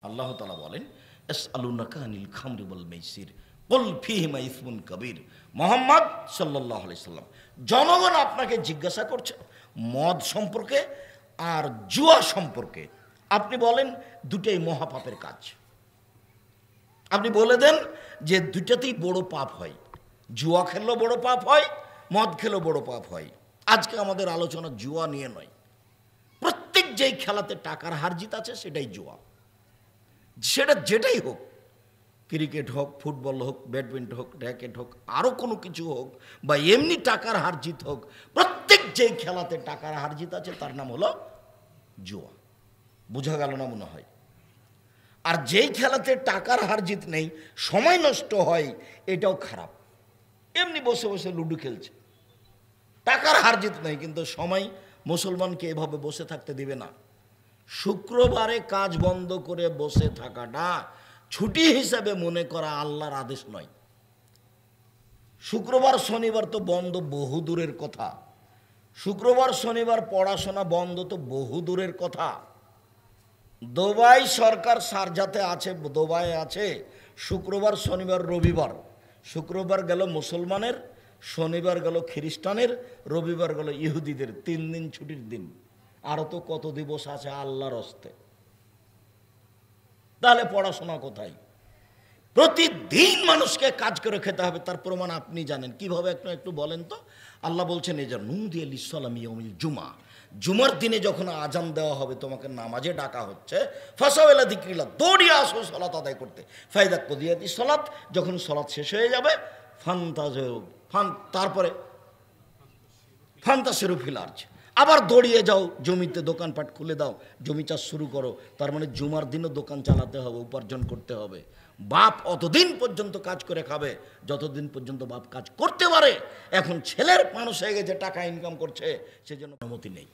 আল্লাহ তাআলা বলেন ইয়াসআলুনাকা আনিল খামরি ওয়াল মাইসির কুল ফীহিমা ইসমুন কাবীর। মুহাম্মদ সাল্লাল্লাহু আলাইহি সাল্লাম, জনগণ আপনাকে জিজ্ঞাসা করছে মদ সম্পর্কে আর জুয়া সম্পর্কে। আপনি বলেন দুটোই মহাপাপের কাজ। আপনি বলে দেন যে দুটাতেই বড় পাপ হয়, জুয়া খেললেও বড় পাপ হয়, মদ খেলেও বড় পাপ হয়। আজকে আমাদের আলোচনা জুয়া নিয়ে নয়। প্রত্যেক যেই খেলাতে টাকার হার জিত আছে সেটাই জুয়া। সেটা যেটাই হোক, ক্রিকেট হোক, ফুটবল হোক, ব্যাডমিন্টন হোক, র্যাকেট হোক, আরও কোনো কিছু হোক, বা এমনি টাকার হার জিত হোক, প্রত্যেক যেই খেলাতে টাকার হার জিত আছে তার নাম হলো জুয়া। বোঝা গেল না মনে হয়? আর যেই খেলাতে টাকার হার জিত নেই, সময় নষ্ট হয়, এটাও খারাপ। এমনি বসে বসে লুডো খেলছে, টাকার হার জিত নেই, কিন্তু সময় মুসলমানকে এভাবে বসে থাকতে দিবে না। শুক্রবারে কাজ বন্ধ করে বসে থাকাটা ছুটি হিসাবে মনে করা আল্লাহর আদেশ নয়। শুক্রবার শনিবার তো বন্ধ বহু দূরের কথা। শুক্রবার শনিবার পড়াশোনা বন্ধ তো বহু দূরের কথা। দুবাই সরকার শারজাতে আছে, দুবাই আছে, শুক্রবার শনিবার রবিবার। শুক্রবার গেল মুসলমানের, শনিবার গেল খ্রিস্টানের, রবিবার গেল ইহুদিদের। 3 দিন ছুটির দিন। আরও তো কত দিবস আছে আল্লাহর হস্তে। তাহলে পড়াশোনা কোথায়? প্রতিদিন মানুষকে কাজ করে খেতে হবে। তার প্রমাণ আপনি জানেন কিভাবে, একটু বলেন তো। আল্লাহ বলছেন এই যে নুদি আল ইসলাম ইয়াউমিল জুমা, জুমার দিনে যখন আজান দেওয়া হবে, তোমাকে নামাজে ডাকা হচ্ছে, ফাসাওয়ালা যিকরিল্লাহ, দৌড়িয়ে আসো সালাত আদায় করতে। ফাইদা কুদিয়াতি সালাত, যখন সালাত শেষ হয়ে যাবে, তারপরে ফান্তাসিরু ফিল আরজ, আবার দৌড়িয়ে যাও জমিতে, দোকানপাট খুলে দাও, জমি চাষ শুরু করো। তার মানে জুমার দিনও দোকান চালাতে হবে, উপার্জন করতে হবে। বাপ অতদিন পর্যন্ত কাজ করে খাবে যতদিন পর্যন্ত বাপ কাজ করতে পারে। এখন ছেলের মানুষ হয়ে গেছে, টাকা ইনকাম করছে, সেজন্য অনুমতি নেই।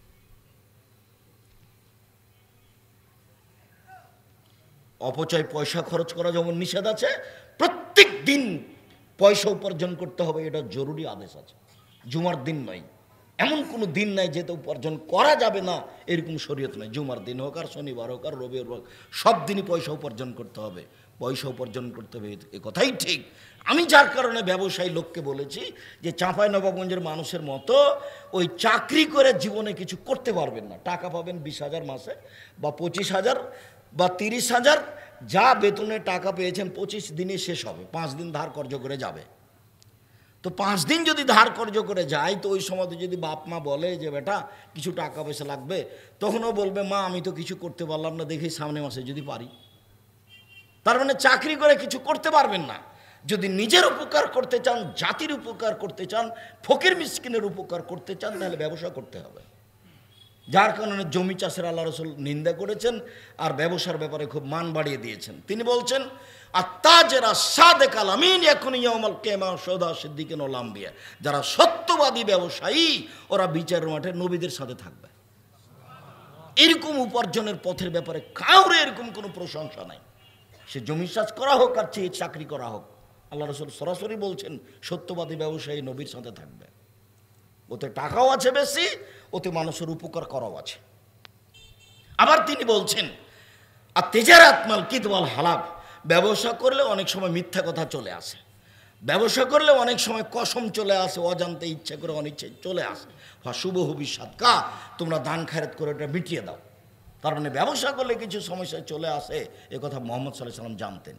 অপচয় পয়সা খরচ করা যেমন নিষেধ আছে, প্রত্যেক দিন পয়সা উপার্জন করতে হবে, এটা জরুরি আদেশ আছে। জুমার দিন নয়, এমন কোনো দিন নাই যেটা উপার্জন করা যাবে না, এরকম শরীয়ত নয়। জুমার দিন হোক আর শনিবার হোক আর রবিবার হোক, সব দিনই পয়সা উপার্জন করতে হবে। পয়সা উপার্জন করতে হবে, এ কথাই ঠিক। আমি যার কারণে ব্যবসায়ী লোককে বলেছি যে চাঁপাইনবাবগঞ্জের মানুষের মতো ওই চাকরি করে জীবনে কিছু করতে পারবেন না। টাকা পাবেন 20,000 মাসে, বা 25,000 বা 30,000, যা বেতনে টাকা পেয়েছেন 25 দিনে শেষ হবে। 5 দিন ধার কর্জ করে যাবে। তো 5 দিন যদি ধার কর্জ করে যায়, তো ওই সময় যদি বাপ মা বলে যে বেটা কিছু টাকা পয়সা লাগবে, তখনও বলবে মা আমি তো কিছু করতে পারলাম না, দেখি সামনে মাসে যদি পারি। তার মানে চাকরি করে কিছু করতে পারবেন না। যদি নিজের উপকার করতে চান, জাতির উপকার করতে চান, ফকির মিসকিনের উপকার করতে চান, তাহলে ব্যবসা করতে হবে। যার কারণে জমি চাষের আল্লাহ রাসূল নিন্দা করেছেন, আর ব্যবসার ব্যাপারে খুব মান বাড়িয়ে দিয়েছেন। তিনি বলছেন আত্তাজেরা সাদেকাল আমিন ইয়াকুন ইয়াউমাল কিয়ামা শুহাদা সিদ্দিকিন ওয়াল আম্বিয়া, যারা সত্যবাদী ব্যবসায়ী ওরা বিচারের মাঠে নবীদের সাথে থাকবে। এরকম উপার্জনের পথের ব্যাপারে কাউরে এরকম কোনো প্রশংসা নাই। সে জমি চাষ করা হোক আর চাকরি করা হোক, আল্লাহ রাসূল সরাসরি বলছেন সত্যবাদী ব্যবসায়ী নবীর সাথে থাকবে। ওতে টাকাও আছে বেশি, ওতে মানুষের উপকার করাও আছে। আবার তিনি বলছেন আর তেজারাত মাল কিদওয়াল হালাব, ব্যবসা করলে অনেক সময় মিথ্যা কথা চলে আসে, ব্যবসা করলে অনেক সময় কসম চলে আসে, অজান্তে ইচ্ছা করে অনিচ্ছে চলে আসে। শুভ ভবিষ্যৎ কা, তোমরা দান খায়রাত করে এটা মিটিয়ে দাও। তার মানে ব্যবসা করলে কিছু সমস্যা চলে আসে, এ কথা মুহাম্মদ সাল্লাল্লাহু আলাইহি সাল্লাম জানতেন।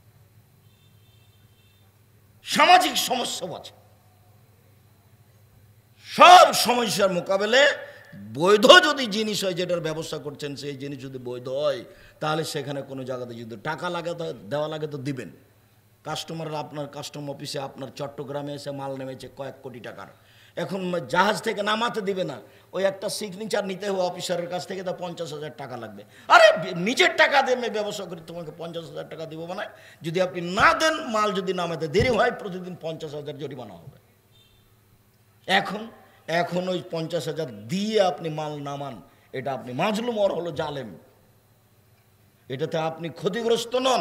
সামাজিক সমস্যা আছে, সব সমস্যার মোকাবেলে বৈধ যদি জিনিস হয়, যেটার ব্যবস্থা করছেন সেই জিনিস যদি বৈধ হয়, তাহলে সেখানে কোনো জায়গাতে যদি টাকা লাগে দেওয়া লাগে তো দিবেন। কাস্টমাররা আপনার কাস্টম অফিসে আপনার চট্টগ্রামে এসে মাল নেমেছে কয়েক কোটি টাকার, এখন জাহাজ থেকে নামাতে দিবে না, ওই একটা সিগনেচার নিতে হবে অফিসারের কাছ থেকে, তা 50,000 টাকা লাগবে। আরে নিজের টাকা দিয়ে আমি ব্যবসা করি, তোমাকে 50,000 টাকা দিব মানে? যদি আপনি না দেন, মাল যদি নামাতে দেরি হয়, প্রতিদিন 50,000 জরিমানা হবে। এখন ওই 50,000 দিয়ে আপনি মাল নামান, এটা আপনি মাজলুম আর হলো জালেম, এটাতে আপনি ক্ষতিগ্রস্ত নন।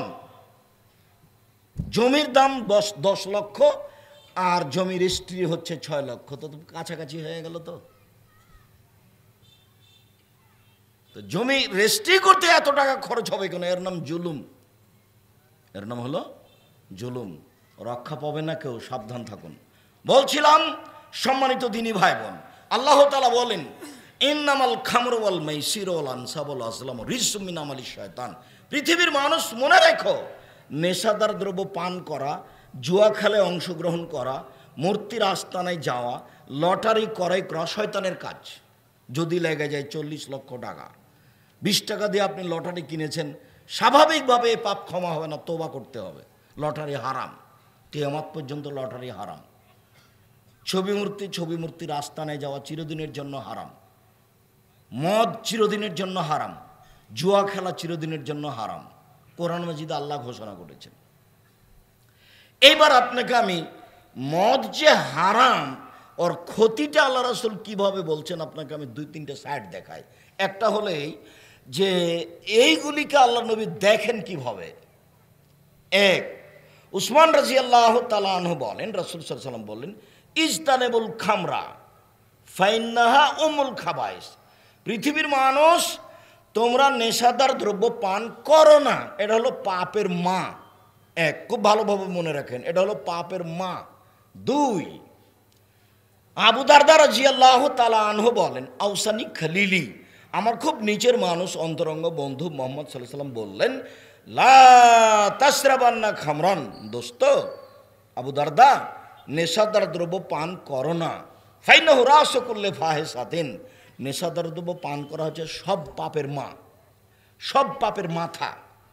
জমির দাম 10 লক্ষ আর জমির রেজিস্ট্রি হচ্ছে 6 লক্ষ, তো কাছাকাছি হয়ে গেল। তো তো জমি রেজিস্ট্রি করতে এত টাকা খরচ হবে কেন? এর নাম জুলুম, এর নাম হলো জুলুম। রক্ষা পাবে না কেউ, সাবধান থাকুন। বলছিলাম সম্মানিত দিনী ভাই বোন, আল্লাহ তাআলা বলেন ইন্নামাল খামরু ওয়াল মাইসিরু ওয়াল আনসাবু ওয়াল আজলামু রিজসুম মিন আমালিশ শয়তান। পৃথিবীর মানুষ মনে রেখো, নেশাদার দ্রব্য পান করা, জুয়া খেলে অংশগ্রহণ করা, মূর্তির আস্তানায় যাওয়া, লটারি ক্রয় করা শয়তানের কাজ। যদি লেগে যায় 40 লক্ষ টাকা, 20 টাকা দিয়ে আপনি লটারি কিনেছেন, স্বাভাবিকভাবে এই পাপ ক্ষমা হবে না, তওবা করতে হবে। লটারি হারাম, কিয়ামত পর্যন্ত লটারি হারাম। ছবি মূর্তির আস্তানায় যাওয়া চিরদিনের জন্য হারাম। মদ চিরদিনের জন্য হারাম। জুয়া খেলা চিরদিনের জন্য হারাম। কোরআন মাজিদে আল্লাহ ঘোষণা করেছেন। এইবার আপনাকে আমি মদ যে হারাম ওর ক্ষতিটা আল্লাহ রাসূল কিভাবে বলছেন আপনাকে আমি 2-3টে সাইড দেখাই। একটা হলো এই যে এইগুলিকে আল্লাহ নবী দেখেন কিভাবে। এক, উসমান রাদিয়াল্লাহু তাআলা আনহু বলেন, রাসূল সাল্লাল্লাহু আলাইহি ওয়াসাল্লাম বললেন ইজতানিবুল খামরা ফাইন্নাহা উমুল খাবাইস। পৃথিবীর মানুষ, তোমরা নেশাদার দ্রব্য পান করো না, এটা হলো পাপের মা। এক, খুব ভালোভাবে মনে রাখেন, এটা হলো পাপের মা। দুই, আবু দারদা রাদিয়াল্লাহু তাআলা আনহু বলেন আউসানি খলিলি, আমার খুব নিচের মানুষ, অন্তরঙ্গ বন্ধু মুহাম্মদ সাল্লাল্লাহু আলাইহি ওয়াসাল্লাম বললেন লা তাশরাবান্না খামরান, দোস্ত আবু দারদা নেশাদার দ্রব্য পান করো না। ফাইনাহু রাসু কুল্লি ফাহিশাতিন, নেশাদার দ্রব্য পান করা হচ্ছে সব পাপের মা, সব পাপের মাথা।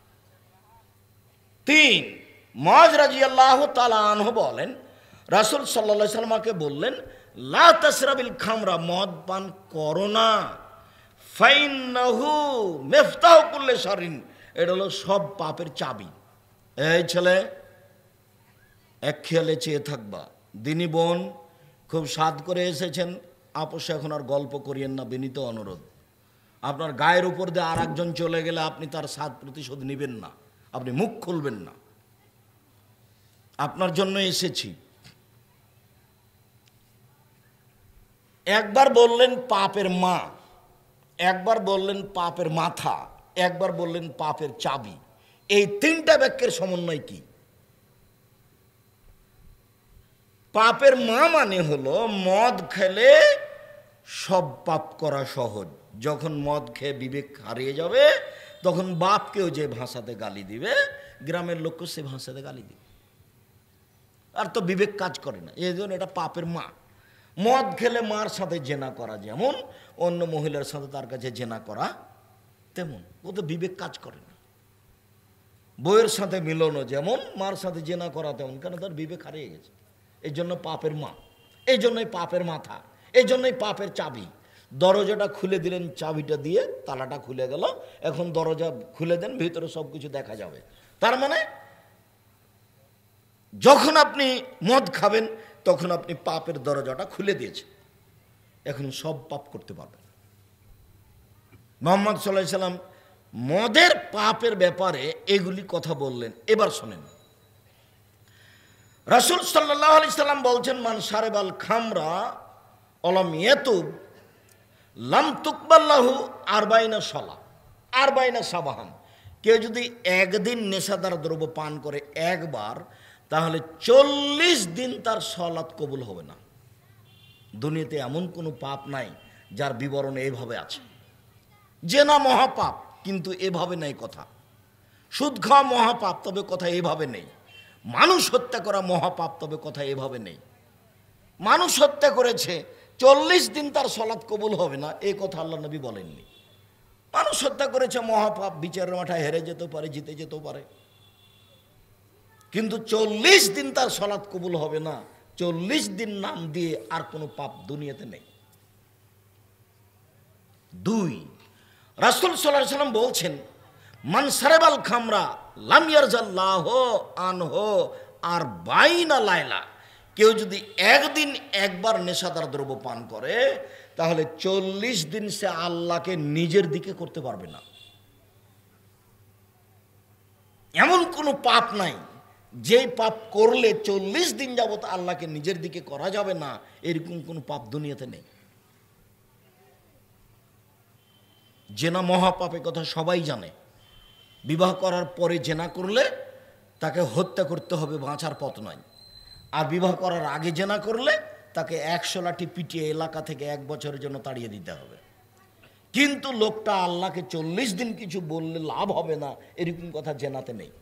তিন, মুআয রাদিয়াল্লাহু তাআলা আনহু বলেন রাসূল সাল্লাল্লাহু আলাইহি ওয়াসাল্লামকে বললেন লা তাশরাবিল খামরা, মদ পান করো না। ফাইন্নাহু মিফতাহু কুল্লি শাররিন, এটা হলো সব পাপের চাবি। এই ছেলে, এক খেয়ালে চেয়ে থাকবা। দিনী বোন, খুব স্বাদ করে এসেছেন, আপোষে এখন আর গল্প করিয়েন না, বিনীত অনুরোধ। আপনার গায়ের উপর দিয়ে আর একজন চলে গেলে আপনি তার স্বাদ প্রতিশোধ নেবেন না, আপনি মুখ খুলবেন না। আপনার জন্য এসেছি। একবার বললেন পাপের মা, একবার বললেন পাপের মাথা, একবার বললেন পাপের চাবি। এই 3টা বাক্যের সমন্বয় কি? পাপের মা মানে হলো মদ খেলে সব পাপ করা সহজ। যখন মদ খেয়ে বিবেক হারিয়ে যাবে, তখন বাপকেও যে ভাষাতে গালি দিবে, গ্রামের লোককে সে ভাষাতে গালি দিবে, আর তো বিবেক কাজ করে না। এই জন্য এটা পাপের মা। মদ খেলে মার সাথে জেনা করা যেমন, অন্য মহিলার সাথে তার কাছে জেনা করা তেমন, ও তো বিবেক কাজ করে না। বউয়ের সাথে মিলনও যেমন, মার সাথে জেনা করা তেমন, কেন তার বিবেক হারিয়ে গেছে। এই জন্য পাপের মা, এই জন্যই পাপের মাথা, এই জন্যই পাপের চাবি। দরজাটা খুলে দিলেন চাবিটা দিয়ে, তালাটা খুলে গেল, এখন দরজা খুলে দেন, ভিতরে সব কিছু দেখা যাবে। তার মানে যখন আপনি মদ খাবেন তখন আপনি পাপের দরজাটা খুলে দিয়েছেন, এখন সব পাপ করতে পারবেন। মুহাম্মদ সাল্লাল্লাহু আলাইহি সাল্লাম মদের পাপের ব্যাপারে এগুলি কথা বললেন। এবার শোনেন, রাসূল সাল্লাল্লাহু আলাইহি সাল্লাম বলছেন মান শারিবাল খামরা অলাম ইয়াতুব লাম তুকবাল্লাহু আরবাইনা সালাহ আরবাইনা সাবাহান। কেউ যদি একদিন নেশাদার দ্রব্য পান করে একবার, তাহলে 40 দিন তার সালাত কবুল হবে না। দুনিয়াতে এমন কোনো পাপ নাই যার বিবরণ এইভাবে আছে। জেনা মহাপাপ, কিন্তু এভাবে নেই কথা। সুদ খাওয়া মহাপাপ, তবে কথা এভাবে নেই। মানুষ হত্যা করা মহাপাপ, তবে কথা এভাবে নেই। মানুষ হত্যা করেছে, 40 দিন তার সালাত কবুল হবে না, এই কথা আল্লাহ নবী বলেননি। মানুষ হত্যা করেছে মহাপাপ, বিচারের মাথায় হেরে যেতেও পারে, জিতে যেতেও পারে, কিন্তু 40 দিন তার সালাত কবুল হবে না। 40 দিন নাম দিয়ে আর কোনো পাপ দুনিয়াতে নেই। 2, রাসূল সাল্লাল্লাহু আলাইহি সাল্লাম বলছেন মান শারিবাল খামরা লাম ইয়ারজাল্লাহু আনহু আর বাইনা লাইলা। কেউ যদি একদিন একবার নেশাদার দ্রব্য পান করে, তাহলে 40 দিন সে আল্লাহকে নিজের দিকে করতে পারবে না। এমন কোনো পাপ নাই যেই পাপ করলে 40 দিন যাবত আল্লাহকে নিজের দিকে করা যাবে না, এরকম কোনো পাপ দুনিয়াতে নেই। জেনা মহাপাপে, কথা সবাই জানে। বিবাহ করার পরে জেনা করলে তাকে হত্যা করতে হবে, বাঁচার পথ নয়। আর বিবাহ করার আগে জেনা করলে তাকে 100 লাঠি পিটিয়ে এলাকা থেকে 1 বছরের জন্য তাড়িয়ে দিতে হবে। কিন্তু লোকটা আল্লাহকে 40 দিন কিছু বললে লাভ হবে না, এরকম কথা জেনাতে নেই।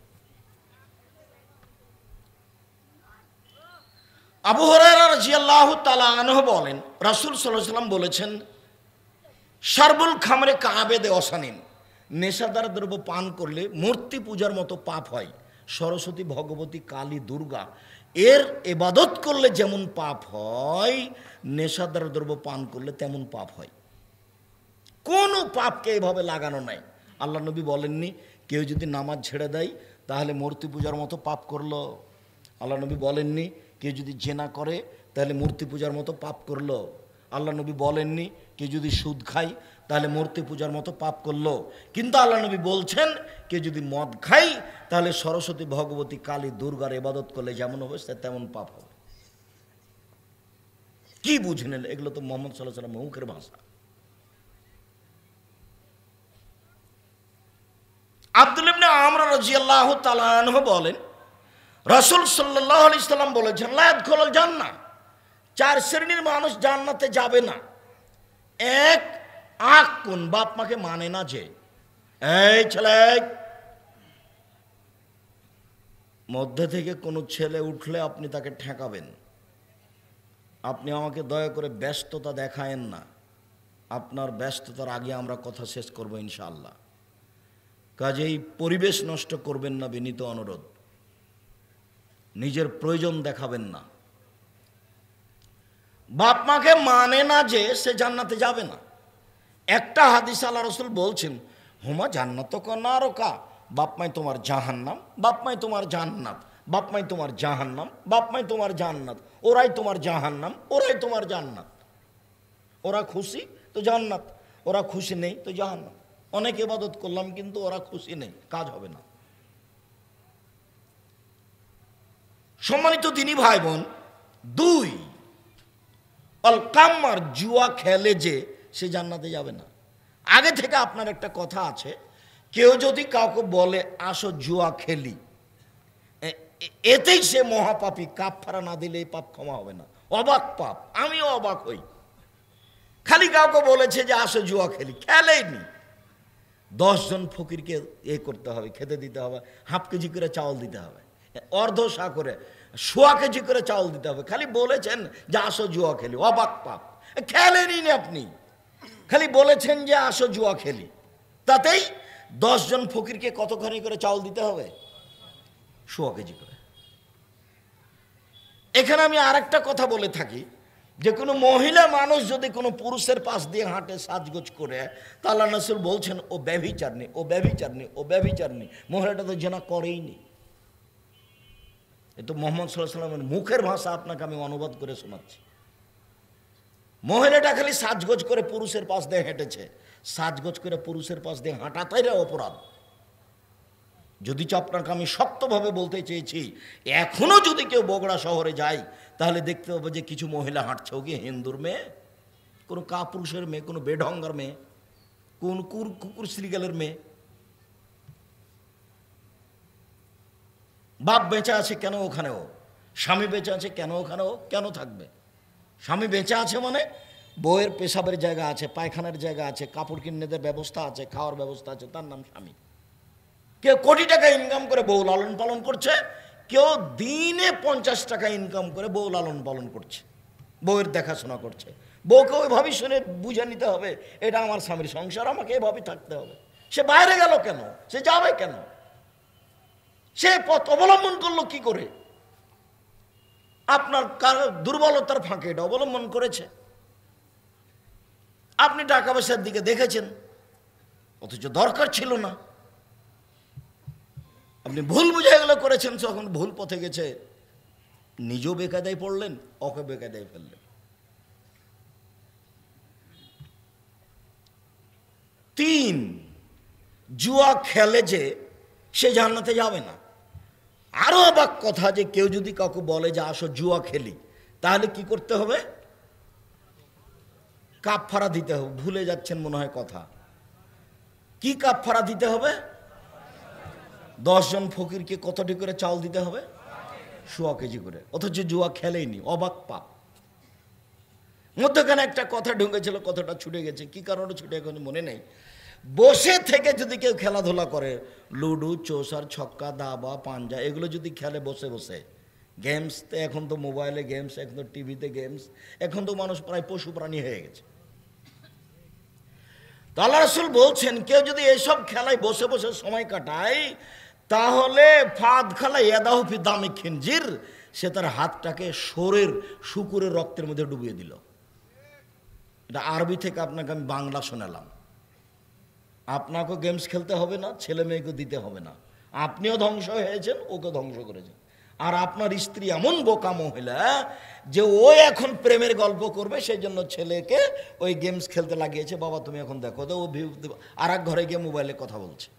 আবু হুরায়রা রাদিয়াল্লাহু তাআলা আনহু বলেন, রাসূল সাল্লাল্লাহু আলাইহি ওয়াসাল্লাম বলেছেন, শারবুল খামরে কাবেদে অসানিন, নেশাদার দ্রব্য পান করলে মূর্তি পূজার মতো পাপ হয়। সরস্বতী, ভগবতী, কালী, দুর্গা এর ইবাদত করলে যেমন পাপ হয়, নেশাদার দ্রব্য পান করলে তেমন পাপ হয়। কোনো পাপকে এভাবে লাগানো নাই। আল্লাহ নবী বলেননি কেউ যদি নামাজ ছেড়ে দেয় তাহলে মূর্তি পূজার মতো পাপ করলো। আল্লাহ নবী বলেননি কেউ যদি জেনা করে তাহলে মূর্তি পূজার মতো পাপ করলো। আল্লাহ নবী বলেননি কেউ যদি সুদ খায় তাহলে মূর্তি পূজার মতো পাপ করলো। কিন্তু আল্লাহ নবী বলছেন কেউ যদি মদ খায় তাহলে সরস্বতী, ভগবতী, কালী, দুর্গার ইবাদত করলে যেমন অবস্থা তেমন পাপ হবে। কি বুঝলেন? এগুলো তো মুহাম্মদ সাল্লাল্লাহু আলাইহি ওয়াসাল্লাম মুখের ভাষা। আব্দুল্লাহ ইবনে আমর রাদিয়াল্লাহু তাআলা আনহু বলেন, রাসূল সাল্লাল্লাহু আলাইহি সাল্লাম বলেছেন, লা ইয়াদখুলুল জান্নাহ, 4 শ্রেণীর মানুষ জান্নাতে যাবে না। এক, আকুন, বাপ মাকে মানে না যে। এই ছেলে, মধ্যে থেকে কোনো ছেলে উঠলে আপনি তাকে ঠেকাবেন। আপনি আমাকে দয়া করে ব্যস্ততা দেখায়েন না। আপনার ব্যস্ততার আগে আমরা কথা শেষ করব ইনশাআল্লাহ। কাজেই পরিবেশ নষ্ট করবেন না, বিনীত অনুরোধ। নিজের প্রয়োজন দেখাবেন না। বাপ মাকে মানে না যে সে জান্নাতে যাবে না। একটা হাদিস আল্লাহ রাসূল বলছেন, হুমা জান্নাত নারকা, বাপ মাই তোমার জাহান্নাম, বাপ মাই তোমার জান্নাত, বাপ মাই তোমার জাহান্নাম, বাপ মাই তোমার জান্নাত, ওরাই তোমার জাহান্নাম, ওরাই তোমার জান্নাত। ওরা খুশি তো জান্নাত, ওরা খুশি নেই তো জাহান্নাম। অনেক ইবাদত করলাম কিন্তু ওরা খুশি নেই, কাজ হবে না। সম্মানিত দিনী ভাই বোন, 2, আল কাম্মার, জুয়া খেলে যে সে জান্নাতে যাবে না। আগে থেকে আপনার একটা কথা আছে, কেউ যদি কাউকে বলে আসো জুয়া খেলি, এতেই সে মহাপাপী, কাফারা না দিলে এই পাপ ক্ষমা হবে না। অবাক পাপ। আমিও অবাক হই। খালি কাউকে বলেছে যে আসো জুয়া খেলি, খেলেইনি। 10 জন ফকিরকে করতে হবে, খেতে দিতে হবে, হাফ কেজি করে চাউল দিতে হবে, অর্ধ সা করে, 1.25 কেজি করে চাউল দিতে হবে। খালি বলেছেন যে আসো জুয়া খেলি, অবাক পাপ। খেলেনি আপনি, খালি বলেছেন যে আসো জুয়া খেলি, তাতেই 10 জন ফকিরকে কতখানি করে চাউল দিতে হবে? 1.25 কেজি করে। এখানে আমি আরেকটা কথা বলে থাকি, যে কোনো মহিলা মানুষ যদি কোনো পুরুষের পাশ দিয়ে হাঁটে সাজগোজ করে, তা আল্লাহ রাসূল বলছেন ও ব্যভিচারিণী, ও ব্যভিচারিণী, ও ব্যভিচারিণী। মহিলাটা তো জেনা করেইনি। এ তো মুহাম্মদ সাল্লাল্লাহু আলাইহি ওয়াসাল্লামের মুখের ভাষা, আপনাকে আমি অনুবাদ করে শোনাচ্ছি। মহিলাটা খালি সাজগোজ করে পুরুষের পাশ দিয়ে হেঁটেছে, সাজগোজ করে পুরুষের পাশ দিয়ে হাঁটাটাই অপরাধ। যদি আপনাকে আমি শক্তভাবে বলতে চেয়েছি, এখনো যদি কেউ বগুড়া শহরে যায় তাহলে দেখতে পাবে যে কিছু মহিলা হাঁটছে, ও কি হিন্দুর মেয়ে, কোনো কাপুরুষের মেয়ে, কোনো বেঢঙ্গার মেয়ে, কোন কুকুর শ্রীগালের মেয়ে। বাপ বেঁচে আছে কেন ওখানেও, স্বামী বেঁচে আছে কেন ওখানেও, কেন থাকবে? স্বামী বেঁচে আছে মানে বউয়ের পেশাবের জায়গা আছে, পায়খানার জায়গা আছে, কাপড় কিনে ব্যবস্থা আছে, খাওয়ার ব্যবস্থা আছে, তার নাম স্বামী। কেউ কোটি টাকা ইনকাম করে বউ লালন পালন করছে, কেউ দিনে 50 টাকা ইনকাম করে বউ লালন পালন করছে, বউয়ের দেখাশোনা করছে। বউকে ওইভাবেই শুনে বুঝে নিতে হবে এটা আমার স্বামীর সংসার, আমাকে এভাবেই থাকতে হবে। সে বাইরে গেল কেন, সে যাবে কেন, সে পথ অবলম্বন করলো কি করে? আপনার দুর্বলতার ফাঁকে এটা অবলম্বন করেছে। আপনি টাকা পয়সার দিকে দেখেছেন, অথচ দরকার ছিল না। আপনি ভুল বুঝে গেলে করেছেন, তখন ভুল পথে গেছে, নিজেও বেকায়দায় পড়লেন, ওকে বেকায়দায় ফেললেন। 3, জুয়া খেলে যে সে জান্নাতে যাবে না। আরো অবাক কথা, যে কেউ যদি কাউকে বলে যে আসো জুয়া খেলি, তাহলে কি করতে হবে? কাফারা দিতে হবে। ভুলে যাচ্ছেন মনে হয় কথা। কি কাফারা দিতে হবে? 10 জন ফকিরকে কতটি করে চাল দিতে হবে? 1.25 কেজি করে। অথচ জুয়া খেলেইনি, অবাক পাপ। মধ্যখানে একটা কথা ঢুকেছিল, কথাটা ছুটে গেছে, কি কারণে ছুটে এখন মনে নেই। বসে থেকে যদি কেউ খেলাধুলা করে, লুডো, চৌসার, ছক্কা, দাবা, পাঞ্জা, এগুলো যদি খেলে বসে বসে, গেমস, তো এখন তো মোবাইলে গেমস, এখন তো টিভিতে গেমস, এখন তো মানুষ প্রায় পশু প্রাণী হয়ে গেছে। তো আল্লাহ রাসূল বলছেন, কেউ যদি এইসব খেলায় বসে বসে সময় কাটায়, তাহলে ফাদ খালা ইয়াদাহু ফি দামি খিনজির, সে তার হাতটাকে শোরের শুকুরের রক্তের মধ্যে ডুবিয়ে দিল। এটা আরবি থেকে আপনাকে আমি বাংলা শোনালাম। আপনাকেও গেমস খেলতে হবে না, ছেলে মেয়েকে দিতে হবে না, আপনিও ধ্বংস হয়েছেন, ওকে ধ্বংস করেছেন। আর আপনার স্ত্রী এমন বোকা মহিলা যে ও এখন প্রেমের গল্প করবে, সেই জন্য ছেলেকে ওই গেমস খেলতে লাগিয়েছে। বাবা তুমি এখন দেখো তো, ও আর এক ঘরে গিয়ে মোবাইলে কথা বলছে।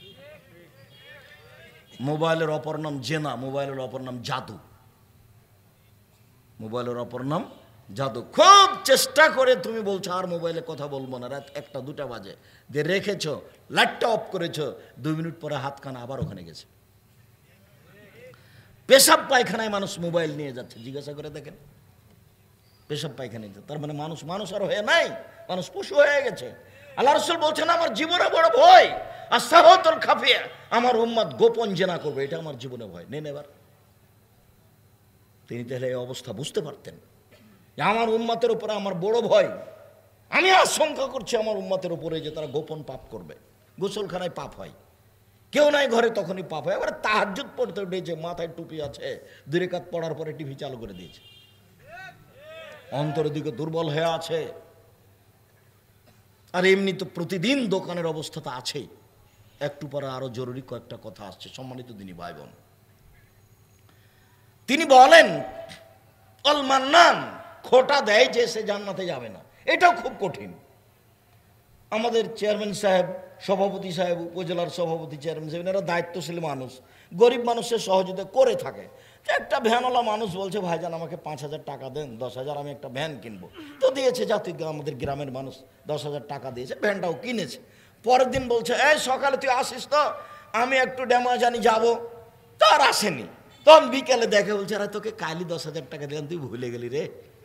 মোবাইলের অপর নাম জেনা, মোবাইলের অপর নাম জাদু, মোবাইলের অপর নাম জাদু। খুব চেষ্টা করে তুমি বলছো আর মোবাইলে কথা বলবো না, রাত 1টা 2টা বাজে, যে রেখেছো, লাইটটা অফ করেছো, 2 মিনিট পরে হাতখানা আবার ওখানে গেছে। পেশাব পায়খানায় মানুষ মোবাইল নিয়ে যাচ্ছে, জিজ্ঞাসা করে দেখেন। পেশাব পায়খানায়, তার মানে মানুষ আর হয়ে নাই, মানুষ পশু হয়ে গেছে। আল্লাহ রাসূল বলছেন, আমার জীবনে বড় ভয়, আসাহতুল খাফিয়া, আমার উম্মত গোপন জেনা করবে, এটা আমার জীবনে ভয়। নেন এবার, তিনি তাহলে এই অবস্থা বুঝতে পারতেন, আমার উম্মতের উপরে আমার বড় ভয়। আমি আশঙ্কা করছি আমার উম্মতের উপরে যে তারা গোপন পাপ করবে। গোসলখানায় পাপ হয়, কেউ নাই ঘরে, তখনই পাপ হয়। এবার তাহাজ্জুদ পড়তে উঠেছে, মাথায় টুপি আছে, 2 রাকাত পড়ার পরে টিভি চালু করে দিয়েছে, অন্তরের দিকে দুর্বল হয়ে আছে। আর এমনি তো প্রতিদিন দোকানের অবস্থা তো আছেই। একটু পরে আরো জরুরি কয়েকটা কথা আসছে। সম্মানিত দিনী ভাই বোন, তিনি বলেন অল মান্নান, খোটা দেয় যে সে জান্নাতে যাবে না, এটাও খুব কঠিন। আমাদের চেয়ারম্যান সাহেব, সভাপতি সাহেব, উপজেলার সভাপতি, চেয়ারম্যান সাহেব, এরা দায়িত্বশীল মানুষ, গরিব মানুষের সহযোগিতা করে থাকে। একটা ভ্যানওয়ালা মানুষ বলছে, ভাইজান আমাকে 5,000 টাকা দেন, 10,000, আমি একটা ভ্যান কিনবো। তো দিয়েছে, জাতি আমাদের গ্রামের মানুষ 10,000 টাকা দিয়েছে, ভ্যানটাও কিনেছে। পরের দিন বলছে, এই সকালে তুই আসিস তো, আমি একটু ড্যামাজানি যাবো। তো আর আসেনি। তখন বিকেলে দেখে, বলছে, আরে তোকে কালই 10,000 টাকা দিলাম, তুই ভুলে গেলি রে।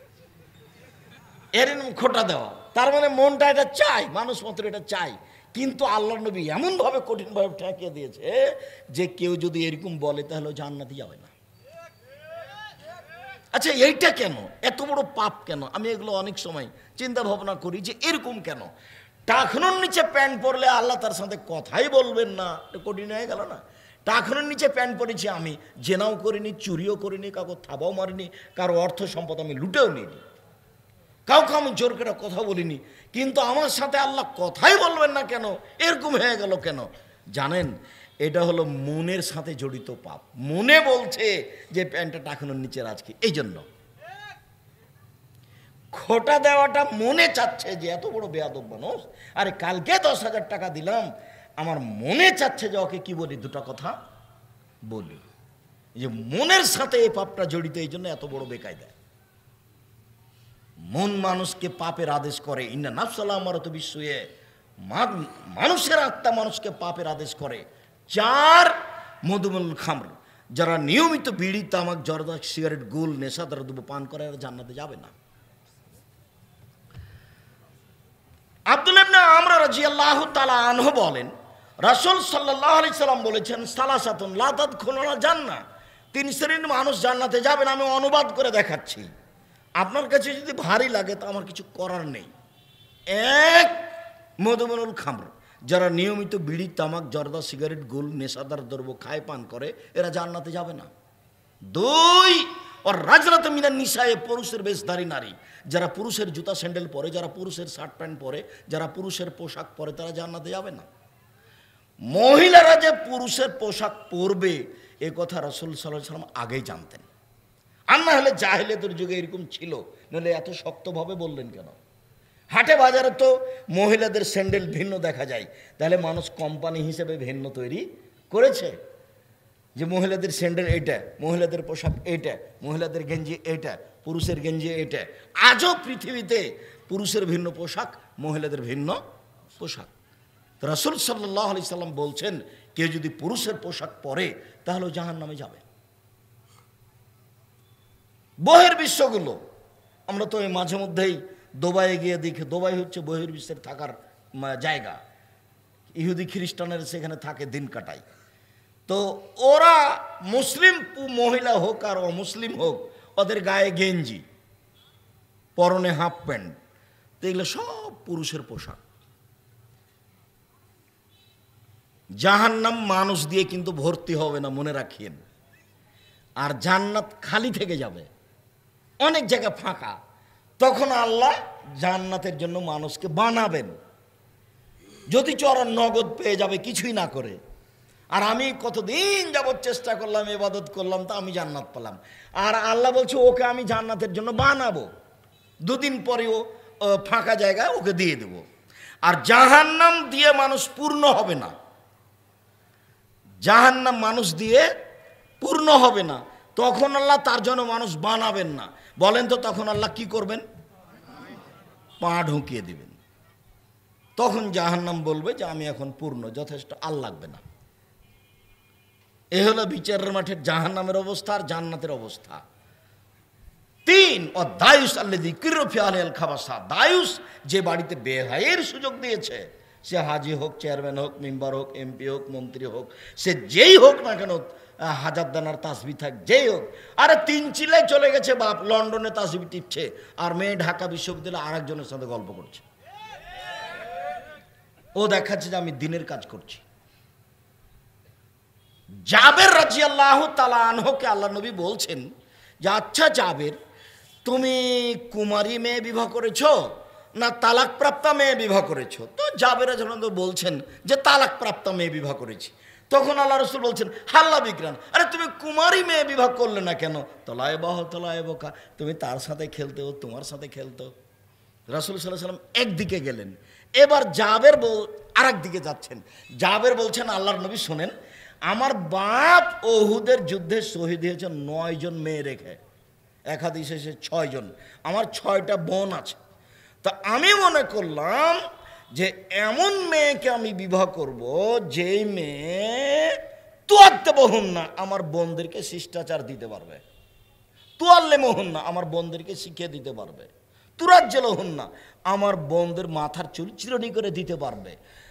এরকম খোটা দেওয়া, তার মানে মনটা এটা চাই, মানুষ মাত্র এটা চাই। কিন্তু আল্লাহর নবী এমনভাবে কঠিনভাবে ঠেকিয়ে দিয়েছে যে কেউ যদি এরকম বলে তাহলে জান্নাতে যাবে না। আচ্ছা, এইটা কেন, এত বড় পাপ কেন? আমি এগুলো অনেক সময় চিন্তা ভাবনা করি যে এরকম কেন। টাকনুর নিচে প্যান্ট পরলে আল্লাহ তার সাথে কথাই বলবেন না, কঠিন হয়ে গেল না? টাকনুর নিচে প্যান্ট পরেছি, আমি জেনাও করিনি, চুরিও করিনি, কাউকে থাবাও মারিনি, কারো অর্থ সম্পদ আমি লুটেও নিইনি, কাউকে আমি জোর করে কথা বলিনি, কিন্তু আমার সাথে আল্লাহ কথাই বলবেন না কেন? এরকম হয়ে গেল কেন? জানেন, এটা হলো মনের সাথে জড়িত পাপ। মনে বলছে যে প্যান্টটা টাকানোর নিচে আজকে, এই জন্য খোটা দেওয়াটা মনে চাচ্ছে যে এত বড় বেয়াদব মানুষ, আরে কালকে 10,000 টাকা দিলাম, আমার মনে চাচ্ছে যে ওকে কি বলি, 2টা কথা বলি। যে মনের সাথে এই পাপটা জড়িত, এই জন্য এত বড় বেকায়দা। মন মানুষকে পাপের আদেশ করে, ইন্না নাফসাল আমারাতু বিসসুয়ে, মানুষের আত্মা মানুষকে পাপের আদেশ করে। 4 মধুমুল খামর, যারা নিয়মিত বিড়ি, তামাক, জর্দা, সিগারেট, গুল, নেশাদার দ্রব্য পান করে, এরা জান্নাতে যাবে না। আব্দুল্লাহ ইবনে আমর রাদিয়াল্লাহু তাআলা আনহু বলেন, রাসূল সাল্লাল্লাহু আলাইহি সাল্লাম বলেছেন, সালাসাতুন লা তাদখুলুল জান্নাহ, 3 শ্রেণীর মানুষ জান্নাতে যাবে না। আমি অনুবাদ করে দেখাচ্ছি, আপনার কাছে যদি ভারী লাগে তা আমার কিছু করার নেই। 1 মধুমনুল খামর, যারা নিয়মিত বিড়ি, তামাক, জর্দা, সিগারেট, গুল, নেশাদার দ্রব্য খায়, পান করে, এরা জান্নাতে যাবে না। 2 আর রাজরাত মিনান নিসায়ে, পুরুষের বেশধারী নারী, যারা পুরুষের জুতা স্যান্ডেল পরে, যারা পুরুষের শার্ট প্যান্ট পরে, যারা পুরুষের পোশাক পরে, তারা জান্নাতে যাবে না। মহিলারা যে পুরুষের পোশাক পরবে এ কথা রাসূল সাল্লাল্লাহু আলাইহি সাল্লাম আগেই জানতেন। আর না হলে জাহেলিয়াতের যুগে এরকম ছিল, নাহলে এত শক্তভাবে বললেন কেন? হাটে বাজারে তো মহিলাদের স্যান্ডেল ভিন্ন দেখা যায়, তাহলে মানুষ কোম্পানি হিসেবে ভিন্ন তৈরি করেছে যে মহিলাদের স্যান্ডেল এইটা, মহিলাদের পোশাক এইটা, মহিলাদের গেঞ্জি এইটা, পুরুষের গেঞ্জি এইটা। আজও পৃথিবীতে পুরুষের ভিন্ন পোশাক, মহিলাদের ভিন্ন পোশাক। তো রাসূল সাল্লাল্লাহু আলাইহি সাল্লাম বলছেন, কেউ যদি পুরুষের পোশাক পরে তাহলে জাহান্নামে যাবে। বহির্বিশ্বগুলো আমরা তো মাঝে মধ্যেই দুবাইয়ে গিয়ে দেখি, দুবাই হচ্ছে বহির্বিশ্বের থাকার জায়গা, ইহুদি খ্রিস্টানের সেখানে থাকে, দিন কাটায়। তো ওরা মুসলিম মহিলা হোক আর অমুসলিম হোক, ওদের গায়ে গেঞ্জি, পরনে হাফ প্যান্ট, তো এগুলো সব পুরুষের পোশাক। জাহান্নাম মানুষ দিয়ে কিন্তু ভর্তি হবে না, মনে রাখিয়েন। আর জান্নাত খালি থেকে যাবে, অনেক জায়গা ফাঁকা। তখন আল্লাহ জান্নাতের জন্য মানুষকে বানাবেন। যদি ওরা নগদ পেয়ে যাবে কিছুই না করে, আর আমি কতদিন যাবত চেষ্টা করলাম, ইবাদত করলাম, তা আমি জান্নাত পেলাম। আর আল্লাহ বলছে ওকে আমি জান্নাতের জন্য বানাবো, দুদিন পরে ও ফাঁকা জায়গায় ওকে দিয়ে দেব। আর জাহান্নাম দিয়ে মানুষ পূর্ণ হবে না, জাহান্নাম মানুষ দিয়ে পূর্ণ হবে না। তখন আল্লাহ তার জন্য মানুষ বানাবেন না। বলেন তো তখন আল্লাহ কি করবেন? পা ঢুকিয়ে দিবেন। তখন জাহান্নাম বলবে যে আমি এখন পূর্ণ, যথেষ্ট, আর লাগবে না। এ হলো বিচারের মাঠের জাহান্নামের অবস্থা আর জান্নাতের অবস্থা। 3, দায়ুস আল্লাযী কিরফি আলাইহিল খাবাসা, দায়ুস যে বাড়িতে বেহায়ের সুযোগ দিয়েছে, সে হাজি হোক, চেয়ারম্যান হোক, মেম্বার হোক, এমপি হোক, মন্ত্রী হোক, সে যেই হোক না কেন, হাজার দানার তাসবি থাক, যেই হোক। আরে 3 চিল্লায় চলে গেছে বাপ, লন্ডনে তাসবি টিপছে, আর মেয়ে ঢাকা বিশ্ববিদ্যালয়ে আরেকজনের সাথে গল্প করছে। ও দেখাচ্ছে যে আমি দিনের কাজ করছি। জাবের রাদিয়াল্লাহু তাআলা আনহুকে আল্লাহ নবী বলছেন যে আচ্ছা জাবের, তুমি কুমারী মেয়ে বিবাহ করেছো না তালাকপ্রাপ্তা মেয়ে বিবাহ করেছো? তো জাবের রাদিয়াল্লাহু বলছেন যে তালাকপ্রাপ্তা মেয়ে বিবাহ করেছি। তখন আল্লাহ রাসূল বলছেন হাল্লা বিক্রান, আরে তুমি কুমারী মেয়ে বিবাহ করলে না কেন? তলায় বাহ তলায় বোকা, তুমি তার সাথে খেলতে, ও তোমার সাথে খেলতো। রাসূল সাল্লাল্লাহু আলাইহি ওয়াসাল্লাম একদিকে গেলেন, এবার জাবের আরেক দিকে যাচ্ছেন। জাবের বলছেন আল্লাহর নবী শোনেন, আমার বাপ ওহুদের যুদ্ধে শহীদ হয়েছে 9 জন মেয়ে রেখে, এক হাদিসে 6 জন। আমার 6টা বোন আছে। তা আমি মনে করলাম যে এমন মেয়েকে আমি বিবাহ করব যেই মেয়ে তুয়াত্তে বহুন না, আমার বোনদেরকে শিষ্টাচার দিতে পারবে, তুয়াল্লে মোহন না, আমার বোনদেরকে শিখিয়ে দিতে পারবে, তুরাজ্জেল হন না, আমার বোনদের মাথার চুল চিরনি করে দিতে পারবে,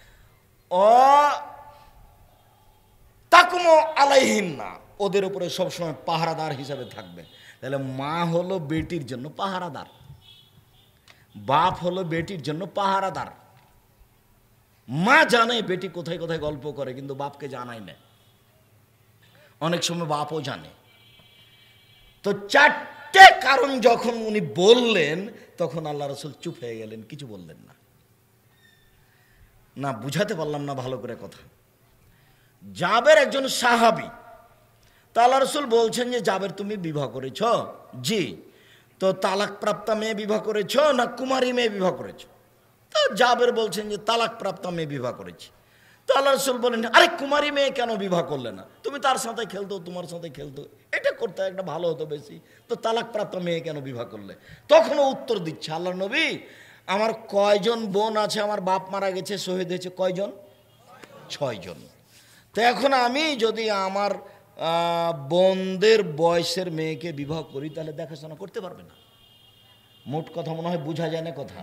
তাকুমো আলাইহিন না, ওদের উপরে সবসময় পাহারাদার হিসাবে থাকবে। তাহলে মা হলো বেটির জন্য পাহারাদার, বাপ হলো বেটির জন্য পাহারাদার। মা জানে বেটি কোথায় কোথায় গল্প করে, কিন্তু বাপকে জানাই না। অনেক সময় বাপও জানে। তো 4টে কারণ যখন উনি বললেন, তখন আল্লাহ রাসূল চুপ হয়ে গেলেন, কিছু বললেন না। না বুঝাতে পারলাম না ভালো করে কথা। জাবের একজন সাহাবী, তা আল্লাহ রাসূল বলছেন যে জাবের তুমি বিবাহ করেছ? জি। তো তালাকপ্রাপ্তা মেয়ে বিবাহ করেছ না কুমারী মেয়ে বিবাহ করেছ? তো জাবের বলছেন যে তালাকপ্রাপ্তা মেয়ে বিবাহ করেছি। তো আল্লাহ রাসূল বলেন আরে কুমারী মেয়ে কেন বিবাহ করলে না? তুমি তার সাথে খেলতো, তোমার সাথে খেলতো, এটা করতে একটা ভালো হতো বেশি, তো তালাকপ্রাপ্ত মেয়ে কেন বিবাহ করলে? তখনও উত্তর দিচ্ছে আল্লাহ নবী, আমার কয়জন বোন আছে, আমার বাপ মারা গেছে, শহীদ হয়েছে কয়জন? 6 জন। তো এখন আমি যদি আমার বোনদের বয়সের মেয়েকে বিবাহ করি, তাহলে দেখাশোনা করতে পারবে না। মোট কথা মনে হয় বোঝা যায় না কথা,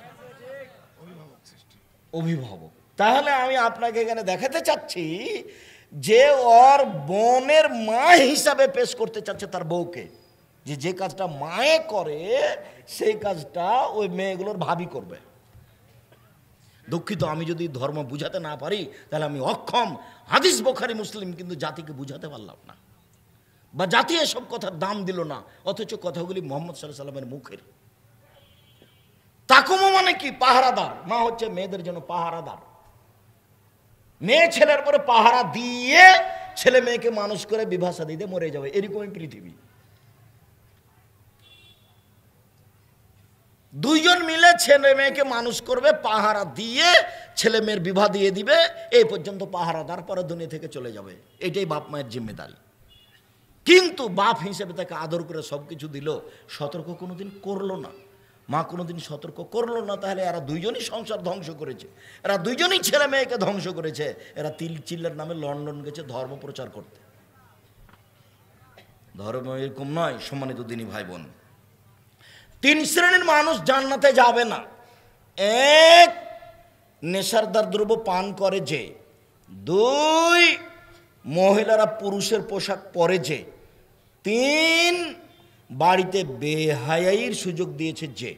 অভিভাবক। তাহলে আমি আপনাকে এখানে দেখাতে চাচ্ছি যে ওর বোনের মা হিসাবে পেশ করতে চাচ্ছে তার বউকে, যে যে কাজটা মায়ে করে সেই কাজটা ওই মেয়েগুলোর ভাবি করবে। দুঃখিত, আমি যদি ধর্ম বুঝাতে না পারি তাহলে আমি অক্ষম। হাদিস বুখারী মুসলিম কিন্তু জাতিকে বুঝাতে পারলাম না, বা জাতি এসব কথার দাম দিল না, অথচ কথাগুলি মুহাম্মদ সাল্লাল্লাহু আলাইহি ওয়াসাল্লামের মুখের। তাকুমো মানে কি? পাহারাদার। মা হচ্ছে মেয়েদের জন্য পাহারাদার। মেয়ে ছেলের পরে পাহারা দিয়ে ছেলে মেয়েকে মানুষ করে বিবাহ শাদী দিয়ে মরে যাবে, এরকমই পৃথিবী। 2 জন মিলে ছেলে মেয়েকে মানুষ করবে, পাহারা দিয়ে ছেলে মেয়ের বিবাহ দিয়ে দিবে, এই পর্যন্ত পাহারাদার, পরে দুনিয়া থেকে চলে যাবে। এটাই বাপ মায়ের জিম্মেদারি। কিন্তু বাপ হিসেবে তাকে আদর করে সব কিছু দিল, সতর্ক কোনোদিন করলো না। মা কোনোদিন সতর্ক করলো না, তাহলে এরা দুইজনই সংসার ধ্বংস করেছে, এরা দুইজনই ছেলে মেয়েকে ধ্বংস করেছে। এরা তিল চিল্লার নামে লন্ডন গেছে ধর্ম প্রচার করতে। ধর্ম এরকম নয় সম্মানিত দিনী ভাই বোন। 3 শ্রেণীর মানুষ জান্নাতে যাবে না। 1, নেশাদার দ্রব্য পান করে যে। 2, মহিলারা পুরুষের পোশাক পরে যে। 3, বাড়িতে বেহায়াইর সুযোগ দিয়েছে যে।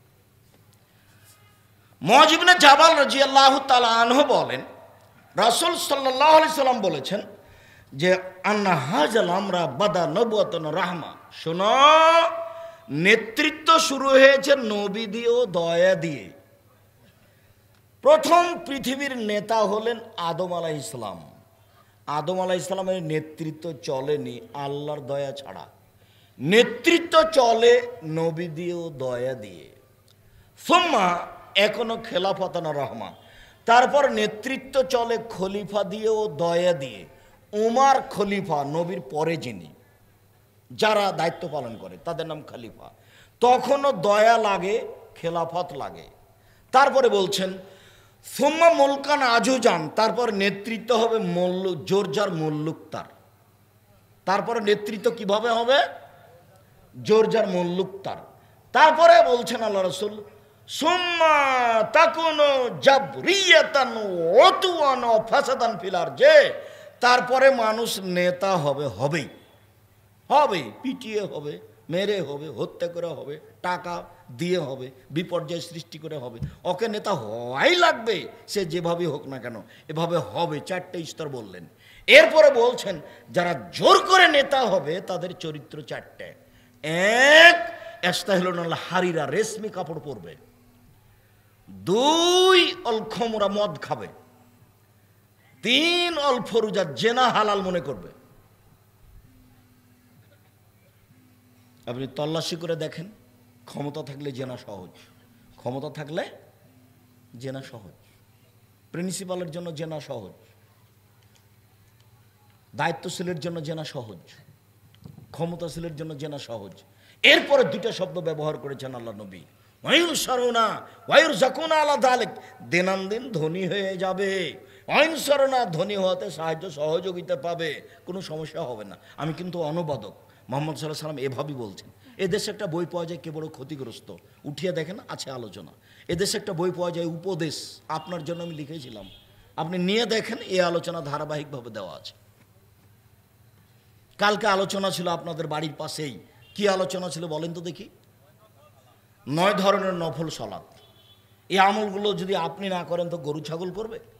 মুআয ইবনে জাবাল রাদিয়াল্লাহু তাআলা আনহু বলেন, রাসূল সাল্লাল্লাহু আলাইহি সাল্লাম বলেছেন যে আন্না হাজাল আমরা বাদা নবুয়াতুন রাহমা। শোনো, নেতৃত্ব শুরু হয়েছে নবী দিয়ে ও দয়া দিয়ে। প্রথম পৃথিবীর নেতা হলেন আদম আলাইহিস সালাম। আদম আলাইহিস সালামের নেতৃত্ব চলেনি আল্লাহর দয়া ছাড়া। নেতৃত্ব চলে নবী দিয়ে ও দয়া দিয়ে। সুম্মা এখনো খেলাফতানা রহমান। তারপর নেতৃত্ব চলে খলিফা দিয়ে ও দয়া দিয়ে। উমার খলিফা, নবীর পরে যিনি, যারা দায়িত্ব পালন করে তাদের নাম খলিফা। তখনও দয়া লাগে, খেলাফত লাগে। তারপরে বলছেন সুম্মা মুলকান আজুজান, তারপর নেতৃত্ব হবে জোরজার মুল্লুকতার। তারপরে নেতৃত্ব কিভাবে হবে? জোরজার মুল্লুকতার। তারপরে বলছেন আল্লাহ রাসূল সুম্মা তাকুনু জাবরিয়াতান ওয়াতুয়ান ওয়া ফাসাদান ফিল আরজে, তারপরে মানুষ নেতা হবে, হবেই হবে, পিটিয়ে হবে, মেরে হবে, হত্যা করে হবে, টাকা দিয়ে হবে, বিপর্যয় সৃষ্টি করে হবে। ওকে নেতা হওয়াই লাগবে, সে যেভাবে হোক না কেন, এভাবে হবে। 4টে স্তর বললেন। এরপরে বলছেন যারা জোর করে নেতা হবে তাদের চরিত্র 4টে। 1, ইস্তাহিলুল হারিরা, রেশমি কাপড় পরবে। 2, অল খমরা, মদ খাবে। 3, অল ফরুজা, জেনা হালাল মনে করবে। আপনি তল্লাশি করে দেখেন, ক্ষমতা থাকলে জেনা সহজ, ক্ষমতা থাকলে জেনা সহজ। প্রিন্সিপালের জন্য জেনা সহজ, দায়িত্বশীলের জন্য জেনা সহজ, ক্ষমতাশীলের জন্য জেনা সহজ। এরপরে 2টা শব্দ ব্যবহার করেছেন আল্লাহ নবী, ওয়ায়ুর সারুনা ওয়ায়ুর জাকুনা আলা যালিক, দিনান্দিন ধনী হয়ে যাবে। ওয়ায়ুর সারুনা, ধনী হওয়াতে সাহায্য সহযোগিতা পাবে, কোনো সমস্যা হবে না। আমি কিন্তু অনুবাদক, মুহাম্মদ সাল্লাল্লাহু আলাইহি সাল্লাম এভাবেই বলছেন। এদেশে একটা বই পাওয়া যায় কে বড় ক্ষতিগ্রস্ত, উঠিয়ে দেখেন, আছে আলোচনা। এদেশে একটা বই পাওয়া যায় উপদেশ, আপনার জন্য আমি লিখেছিলাম, আপনি নিয়ে দেখেন, এই আলোচনা ধারাবাহিকভাবে দেওয়া আছে। কালকে আলোচনা ছিল আপনাদের বাড়ির পাশেই। কি আলোচনা ছিল বলেন তো দেখি? 9 ধরনের নফল সালাত। এই আমলগুলো যদি আপনি না করেন তো গরু ছাগল করবে?